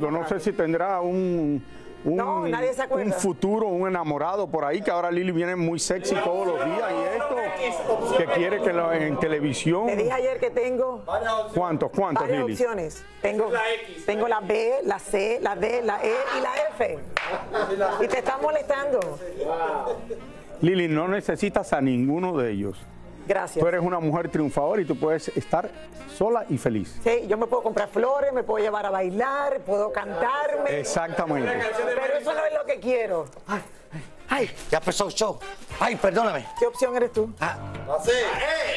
Yo no sé si tendrá No, nadie se acuerda. un futuro, un enamorado por ahí, que ahora Lili viene muy sexy todos los días y esto, que quiere que en televisión. Te dije ayer que tengo ¿Cuántos, varias Lili? opciones. Tengo la B, la C, la D, la E y la F. Y te están molestando. Lili, no necesitas a ninguno de ellos. Gracias. Tú eres una mujer triunfadora y tú puedes estar sola y feliz. Sí, yo me puedo comprar flores, me puedo llevar a bailar, puedo cantarme. Exactamente. Pero eso no es lo que quiero. Ay, ya empezó el show. Ay, perdóname. ¿Qué opción eres tú? Ah,